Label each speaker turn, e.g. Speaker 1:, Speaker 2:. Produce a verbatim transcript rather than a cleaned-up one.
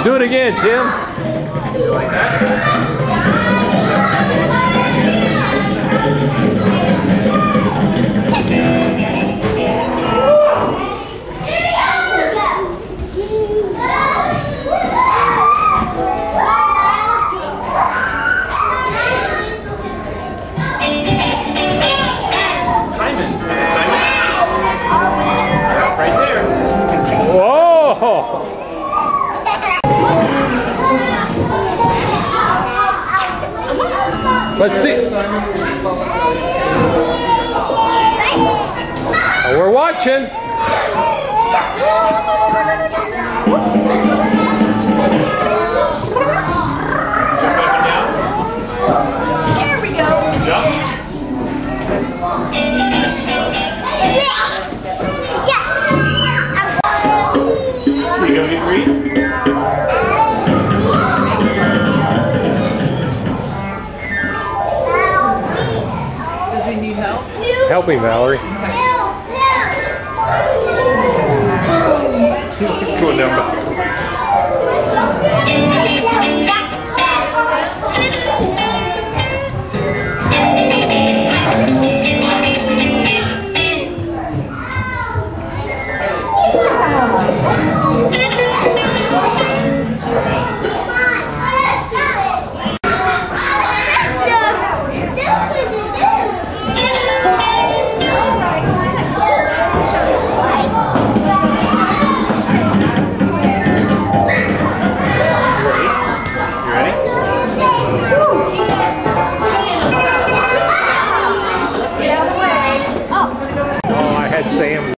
Speaker 1: Do it again, Tim.
Speaker 2: You like that? Simon. Say Simon. Right there.
Speaker 1: Whoa! Let's see. Oh, we're watching.
Speaker 2: Jump up and down.
Speaker 3: Here we go.
Speaker 2: Jump.
Speaker 3: Yes.
Speaker 2: You gonna be free?
Speaker 4: Does he need help?
Speaker 1: Help me, Valerie.
Speaker 2: He's going down.
Speaker 1: Oh, I had Sam.